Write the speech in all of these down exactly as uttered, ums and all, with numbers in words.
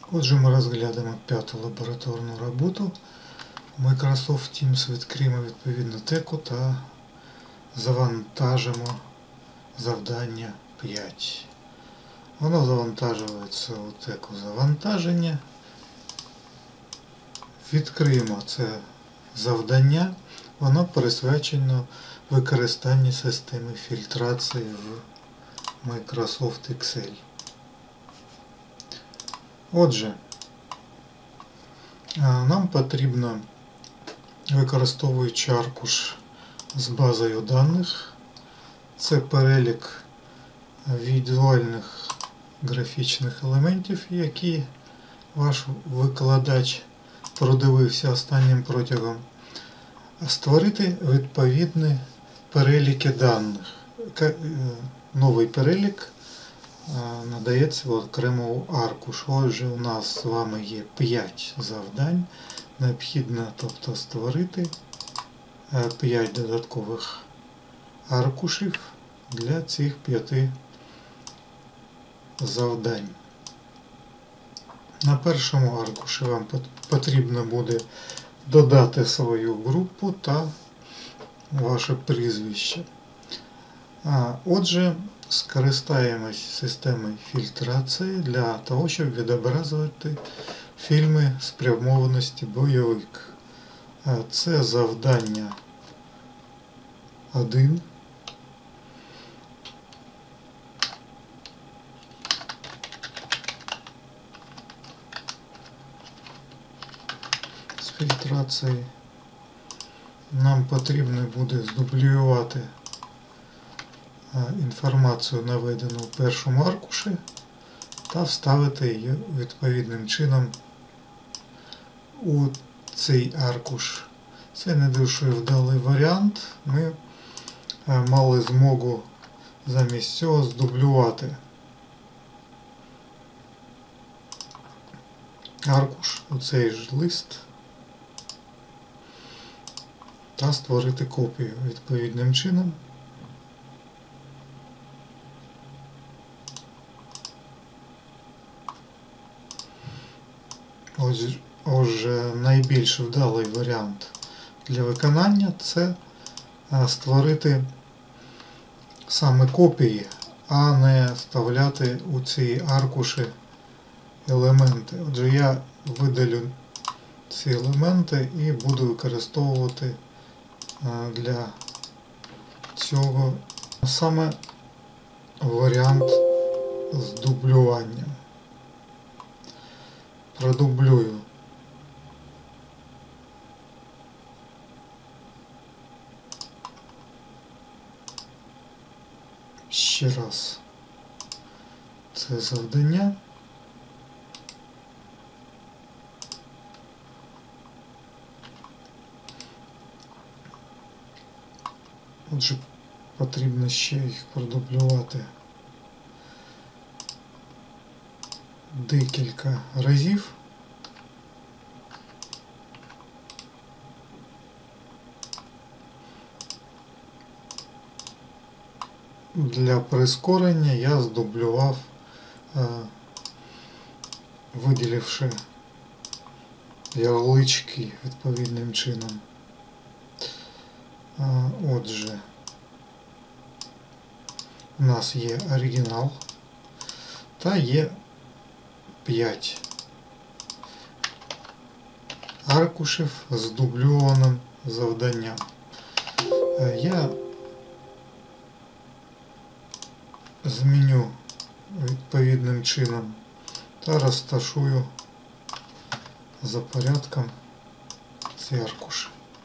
Отже, ми розглянемо п'яту лабораторну роботу Microsoft Teams, відкриємо відповідну теку та завантажимо завдання п'ять. Воно завантажується у теку завантаження. Відкриємо це завдання. Воно присвячено використанню системи фільтрації в Microsoft Excel. Отже, нам потрібно, використовуючи аркуш з базою даних, це перелік візуальних графічних елементів, які ваш викладач продивився останнім протягом, створити відповідні переліки даних. Новий перелік надається в окремому аркушу. Отже, у нас з вами є п'ять завдань. Необхідно, тобто, створити п'ять додаткових аркушів для цих п'яти завдань. На першому аркуші вам потрібно буде додати свою групу та ваше прізвище. Отже, скористаємось системою фільтрації для того, щоб відобразувати фільми спрямованості бойовик. Це завдання один. З фільтрації нам потрібно буде здублювати інформацію, наведену в першому аркуші, та вставити її відповідним чином у цей аркуш. Це не дуже вдалий варіант. Ми мали змогу замість цього здублювати аркуш у цей ж лист та створити копію відповідним чином. Отже, найбільш вдалий варіант для виконання – це створити саме копії, а не вставляти у ці аркуші елементи. Отже, я видалю ці елементи і буду використовувати для цього саме варіант з дублюванням. Продублюю ще раз це завдання. Отже, потрібно ще їх продублювати декілька разів. Для прискорення я здублював, виділивши ярлички відповідним чином. Отже, у нас є оригінал та є п'ять аркушів з дубльованим завданням. Я зміню відповідним чином та розташую за порядком ці аркуші.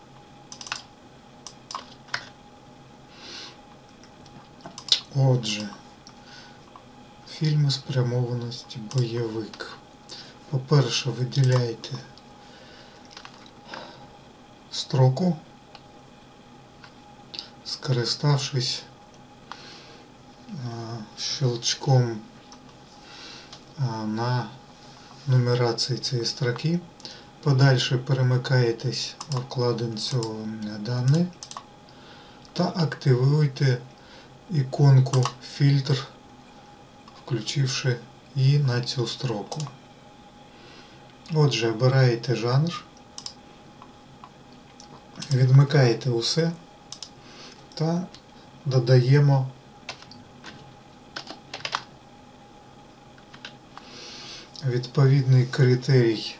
Отже, фільми спрямованості бойовик. По-перше, виділяйте строку, скориставшись щелчком на нумерації цієї строки. Подальше перемикаєтесь у вкладинцю дані та активуйте іконку фільтр, включивши її на цю строку. Отже, обираєте жанр, відмикаєте усе та додаємо відповідний критерій.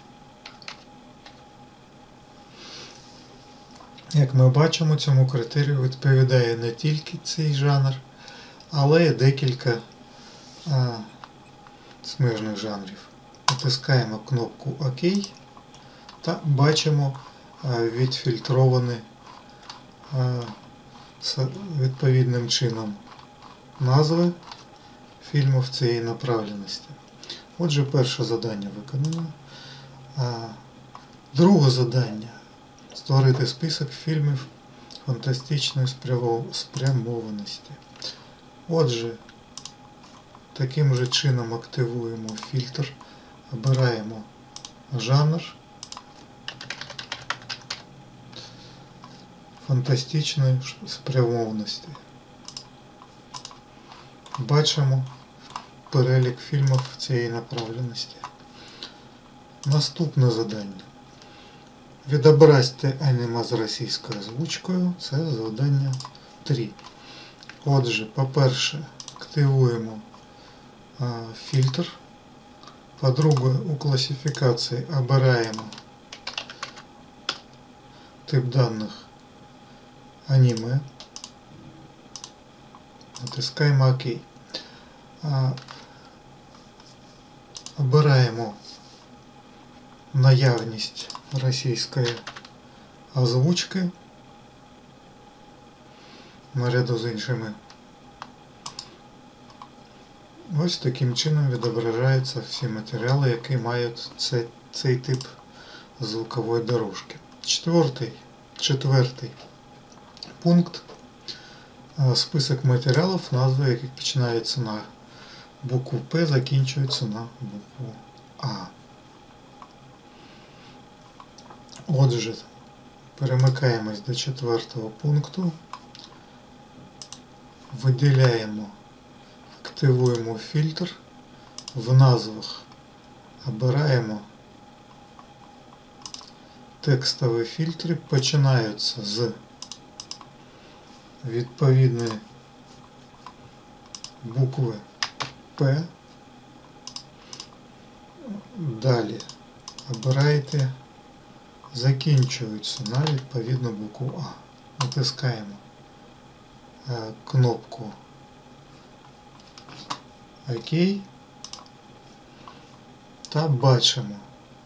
Як ми бачимо, цьому критерію відповідає не тільки цей жанр, але й декілька а, смежних жанрів. Натискаємо кнопку ОК та бачимо а, відфільтровані а, відповідним чином назви фільмів цієї направленості. Отже, перше завдання виконано. А, друге завдання – створити список фільмів фантастичної спрямованості. Отже, таким же чином активуємо фільтр, обираємо жанр фантастичної спрямованості. Бачимо перелік фільмів цієї направленості. Наступне завдання. Відобразьте аніме з російською озвучкою. Це завдання три. Отже, по-перше, активуємо а, фільтр. По-друге, у класифікації обираємо тип даних аніме. Натискаємо ОК. А, обираємо наявність російської озвучки наряду з іншими. Ось таким чином відображаються всі матеріали, які мають цей, цей тип звукової дорожки. Четвертий, четвертий пункт. Список матеріалів, назви яких починаються на букву П, закінчуються на букву А. Отже, перемикаємось до четвертого пункту, виділяємо, активуємо фільтр, в назвах обираємо текстові фільтри, починаються з відповідної букви П, далі обираєте, закінчуються на відповідну букву А. Натискаємо е, кнопку ОК та бачимо,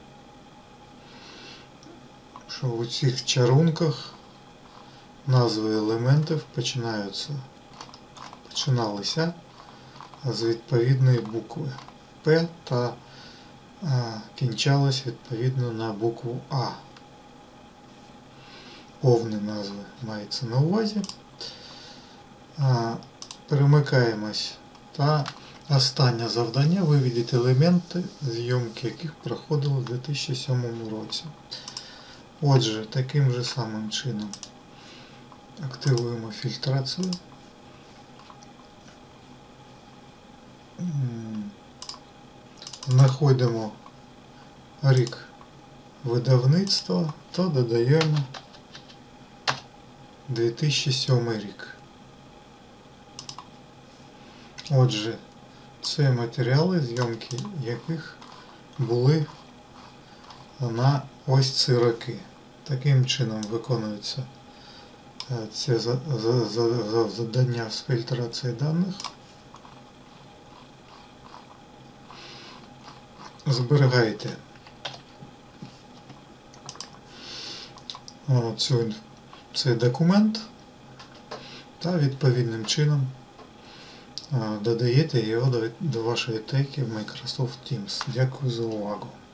що у цих чарунках назви елементів починаються, починалися з відповідної букви П та а, кінчалась відповідно на букву А. Повні назви мається на увазі. А, перемикаємось та останнє завдання: виведіть елементи, зйомки яких проходили в дві тисячі сьомому році. Отже, таким же самим чином активуємо фільтрацію. Знаходимо рік видавництва та додаємо дві тисячі сьомий рік. Отже, це матеріали, зйомки яких були на ось ці роки. Таким чином виконується це завдання з фільтрації даних. Зберігайте цю, цей документ та відповідним чином додаєте його до, до вашої теки в Microsoft Teams. Дякую за увагу.